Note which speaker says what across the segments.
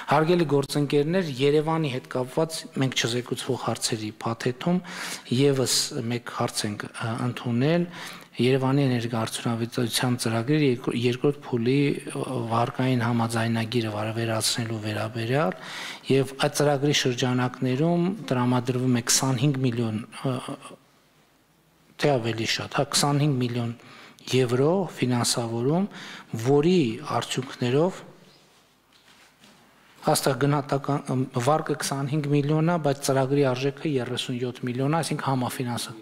Speaker 1: Հարգելի գործընկերներ, Երևանի հետ կապված մենք չզեկուցվող հարցերի փաթեթում եւս մեկ հարց ենք ընդունել Երևանի էներգոարդյունավետության ծրագրի երկրորդ փուլի վարկային համաձայնագիրը վերացնելու վերաբերյալ եւ այդ ծրագրի շրջանակներում տրամադրվում է 25 միլիոն թե ավելի շատ, 25 միլիոն եվրո ֆինանսավորում, որի արդյունքներով հաստատ գնահատական վարկը 25 միլիոն է, բայց ծրագրի արժեքը 37 միլիոն է, այսինքն համաֆինանսը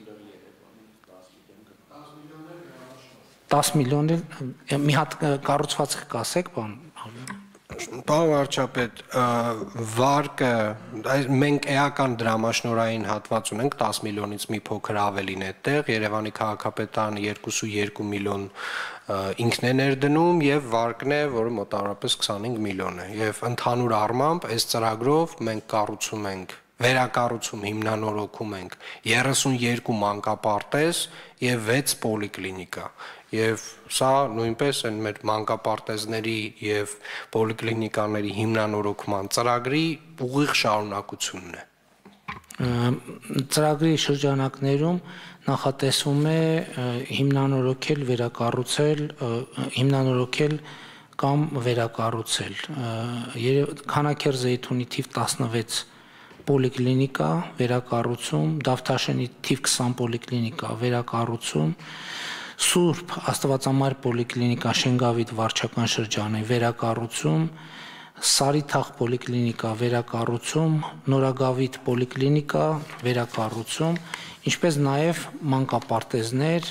Speaker 1: 10 միլիոն մի հատ կառուցվածք կասեք, բան։
Speaker 2: Պարոն վարչապետ, վարկը մենք էական դրամաշնորհային հատված ունենք 10 միլիոնից մի փոքր ավելին այդտեղ, Երևանի քաղաքապետարանը 2.2 միլիոն ինքն է ներդնում եւ վարկն է, որը մոտավորապես 25 միլիոն է։ Եվ ընդհանուր առմամբ այս ծրագրով մենք կառուցում ենք վերակառուցում հիմնանորոգում ենք 32 մանկապարտեզ եւ 6 պոլիկլինիկա եւ սա նույնպես այն մեր մանկապարտեզների եւ պոլիկլինիկաների հիմնանորոգման ծրագրի ուղիղ շարունակությունն է։
Speaker 1: Ծրագրի շրջանակներում նախատեսվում է հիմնանորոգել, վերակառուցել, հիմնանորոգել կամ վերակառուցել Քանաքեռ Զեյթունի թիվ 16 պոլիկլինիկա վերակառուցում, Դավթաշենի թիվ 20 պոլիկլինիկա վերակառուցում, Սուրբ Աստվածամայր պոլիկլինիկա Շենգավիթ վարչական շրջանի վերակառուցում, Սարիթաղ պոլիկլինիկա վերակառուցում, Նորագավիթ պոլիկլինիկա վերակառուցում, ինչպես նաև մանկապարտեզներ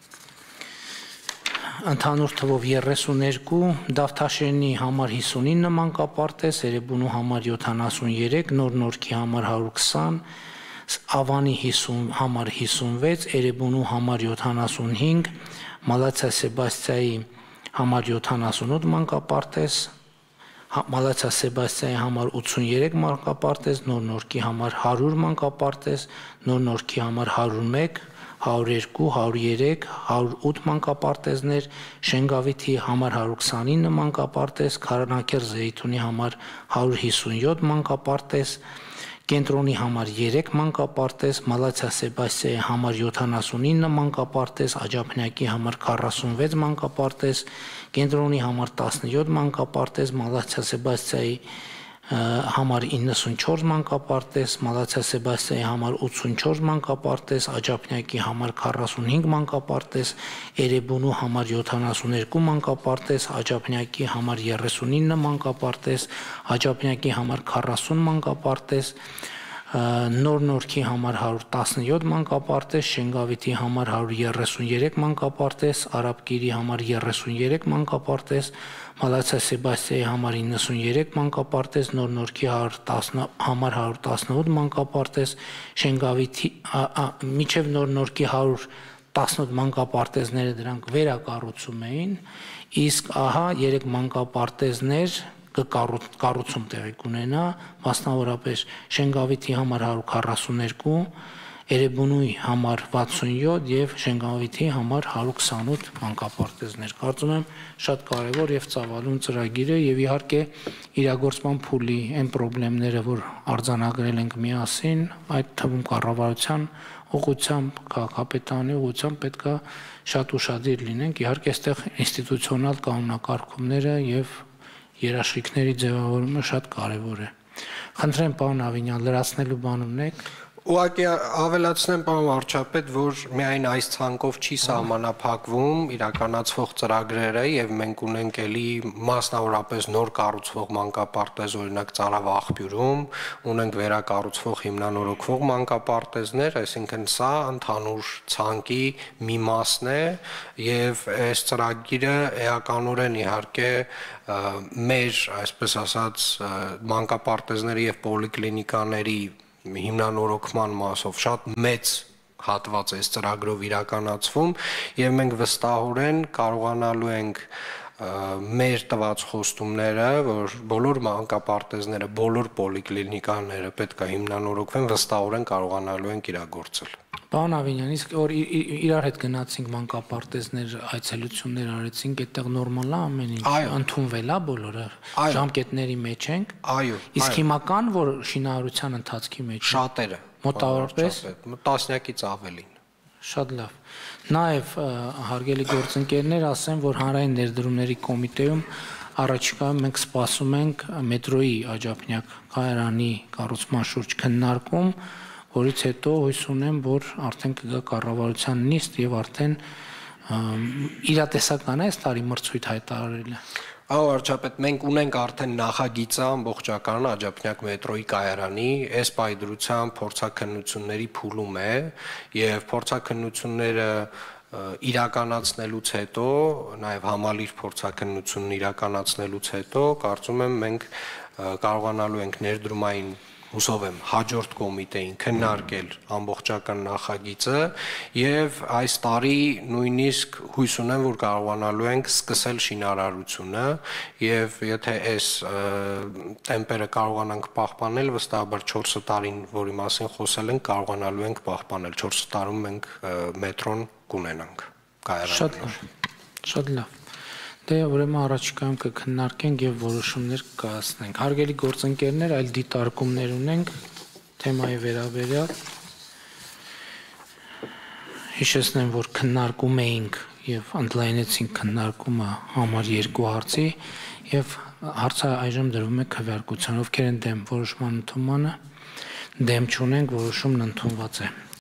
Speaker 1: ընդհանուր թվով 32, Դավթաշենի համար 59 մանկապարտեզ, Էրեբունու համար 73, Նոր Նորքի համար 120, Ավանի համար 56, Էրեբունու համար 75, Մալացիա Սեբաստիայի համար 78 մանկապարտեզ, Մալացիա Սեբաստիայի համար 83 մանկապարտեզ, Նոր Նորքի համար 100 մանկապարտեզ, Նոր Նորքի համար 101, 102, 103, 108 մանկապարտեզներ, Շենգավիթի համար 129 մանկապարտեզ, Քանաքեռ Զեյթունի համար 157 մանկապարտեզ, Կենտրոնի համար 3 մանկապարտեզ, Մալացիա Սեբաստիայի համար 79 մանկապարտեզ, Աջափնյակի համար 46 մանկապարտեզ, Կենտրոնի համար 17 մանկապարտեզ, Մալացիա Սեբաստիայի համար 94 մանկապարտեզ, Մալացիա Սեբաստիայի համար 84 մանկապարտեզ, Աջափնյակի համար 45 մանկապարտեզ, Էրեբունու համար 72 մանկապարտեզ, Աջափնյակի համար 39 մանկապարտեզ, Աջափնյակի համար 40 մանկապարտեզ, Նոր Նորքի համար 117 մանկապարտեզ, Շենգավիթի համար 133 մանկապարտեզ, Արաբկիրի համար 33 մանկապարտեզ, Մալացիա Սեբաստիայի համար 93 մանկապարտեզ, Նոր Նորքի համար 118 մանկապարտեզ, Շենգավիթի միջև Նոր Նորքի 118 մանկապարտեզները դրանք վերակառուցում էին, իսկ ահա 3 մանկապարտեզներ կառուցում տեղի կունենա, մասնավորապես Շենգավիթի համար 142, Էրեբունուի համար 67 եւ Շենգավիթի համար 128 մանկապարտեզներ։ Կարծում եմ շատ կարեւոր եւ ծավալուն ծրագիր է եւ իհարկե իրագործման փուլի այն խնդիրները, որ արձանագրել ենք միասին, այդ թվում կառավարության ուղղությամբ, քաղաքապետարանի ուղղությամբ պետքա շատ ուշադիր լինենք։ Իհարկե այստեղ ինստիտուցիոնալ կանոնակարգումները եւ երաշխիքների ձևավորումը շատ կարևոր է։ Խնդրեմ, պարոն Ավինյան, լրացնելու բան ունեք։
Speaker 2: Ուղղակի ավելացնեմ, պարոն վարչապետ, որ միայն այս ցանկով չի սահմանափակվում իրականացվող ծրագրերը եւ մենք ունենք էլի մասնավորապես նոր կառուցվող մանկապարտեզ, օրինակ Ծարավ աղբյուրում, ունենք վերակառուցվող հիմնանորոգվող մանկապարտեզներ, այսինքն սա ընդհանուր ցանկի մի մասն է եւ այս ծրագիրը էականորեն իհարկե մեր, այսպես ասած, մանկապարտեզների եւ պոլիկլինիկաների հիմնանորոգման մասով շատ մեծ հատված է ծրագրով իրականացվում եւ մենք վստահորեն կարողանալու ենք մեր տված խոստումները, որ բոլոր մանկապարտեզները, բոլոր պոլիկլինիկաները պետք է հիմնանորոգվեն, վստահորեն կարողանալու ենք իրագործել։
Speaker 1: Պարոն Ավինյան, իսկ որ իրար հետ գնացինք մանկապարտեզներ, այցելություններ արեցինք, այդտեղ նորմալ է ամեն ինչ, ընդունվել է բոլորը, ժամկետների մեջ ենք։
Speaker 2: Այո։
Speaker 1: Իսկ հիմա կան, որ շինարարության ընթացքի մեջ են։
Speaker 2: Շատերը։
Speaker 1: Մոտավորապես
Speaker 2: տասնյակից ավելին։
Speaker 1: Շատ լավ։ Նաև հարգելի գործընկերներ, ասեմ, որ հանրային ներդրումների կոմիտեում առաջիկայում մենք սպասում ենք մետրոյի Աջափնյակ կայարանի կառուցման շուրջ քննարկում, որից հետո հույս ունեմ, որ արդեն կգա կառավարության նիստ եւ արդեն իրատեսական է այս տարի մրցույթ հայտարարելը։
Speaker 2: Այո, վարչապետ, մենք ունենք արդեն նախագիծը ամբողջական Աջափնյակ մետրոյի կայարանի, այս պայդրության փորձաքննությունների փուլում է եւ փորձաքննությունները իրականացնելուց հետո, նաև համալիր փորձաքննությունն իրականացնելուց հետո, կարծում եմ մենք կարողանալու ենք ներդրումային հուսով եմ հաջորդ կոմիտեին քննարկել ամբողջական նախագիծը եւ այս տարի նույնիսկ հույս ունեմ, որ կարողանալու ենք սկսել շինարարությունը եւ եթե այս տեմպերը կարողանանք պահպանել, վստահաբար 4 տարին, որի մասին խոսել ենք, կարողանալու ենք պահպանել 4 տարում մենք մետրոն կունենանք կայարանը։
Speaker 1: Շատ լավ։ Դե ուրեմն առաջիկայում կքննարկենք եւ որոշումներ կկայացնենք։ Հարգելի գործընկերներ, այլ դիտարկումներ ունենք թեմայի վերաբերյալ։ Հիշեցնեմ, որ քննարկում էինք եւ ընդլայնեցինք քննարկումը համար 2 հարցի եւ հարցը այժմ դրվում է քվեարկության, ովքեր են դեմ որոշման ընդունմանը, դեմ չունենք, որոշումն ընդունված է։